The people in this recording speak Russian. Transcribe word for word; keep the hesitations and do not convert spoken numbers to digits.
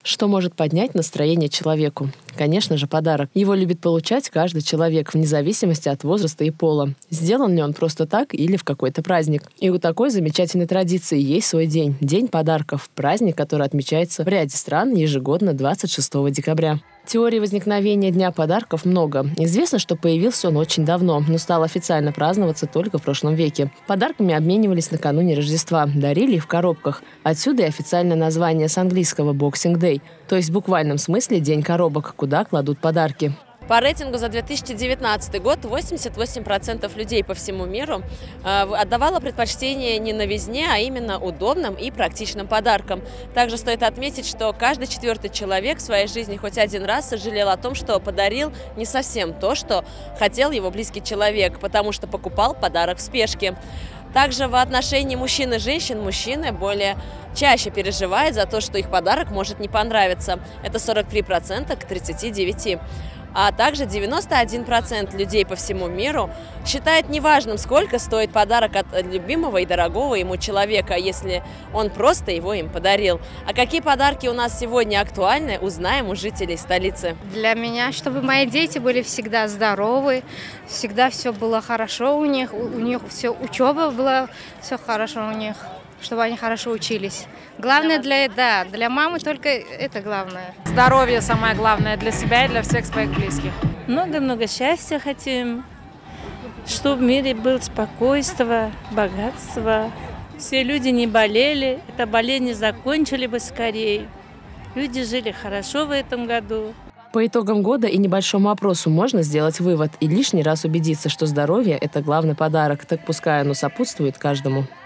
Что может поднять настроение человеку? Конечно же, подарок. Его любит получать каждый человек, вне зависимости от возраста и пола. Сделан ли он просто так или в какой-то праздник. И у такой замечательной традиции есть свой день. День подарков. Праздник, который отмечается в ряде стран ежегодно двадцать шестого декабря. Теорий возникновения Дня подарков много. Известно, что появился он очень давно, но стал официально праздноваться только в прошлом веке. Подарками обменивались накануне Рождества, дарили их в коробках. Отсюда и официальное название с английского «Boxing Day», то есть в буквальном смысле «День коробок», куда кладут подарки. По рейтингу за две тысячи девятнадцатый год восемьдесят восемь процентов людей по всему миру отдавало предпочтение не новизне, а именно удобным и практичным подаркам. Также стоит отметить, что каждый четвертый человек в своей жизни хоть один раз сожалел о том, что подарил не совсем то, что хотел его близкий человек, потому что покупал подарок в спешке. Также в отношении мужчин и женщин мужчины более чаще переживают за то, что их подарок может не понравиться. Это сорок три процента к тридцати девяти процентам. А также девяносто один процент людей по всему миру считает неважным, сколько стоит подарок от любимого и дорогого ему человека, если он просто его им подарил. А какие подарки у нас сегодня актуальны, узнаем у жителей столицы. Для меня, чтобы мои дети были всегда здоровы, всегда все было хорошо у них, у них все учеба была, все хорошо у них, чтобы они хорошо учились. Главное для, да, для мамы только это главное. Здоровье самое главное для себя и для всех своих близких. Много-много счастья хотим, чтобы в мире было спокойствие, богатство. Все люди не болели, это болезни закончили бы скорее. Люди жили хорошо в этом году. По итогам года и небольшому опросу можно сделать вывод и лишний раз убедиться, что здоровье – это главный подарок, так пускай оно сопутствует каждому.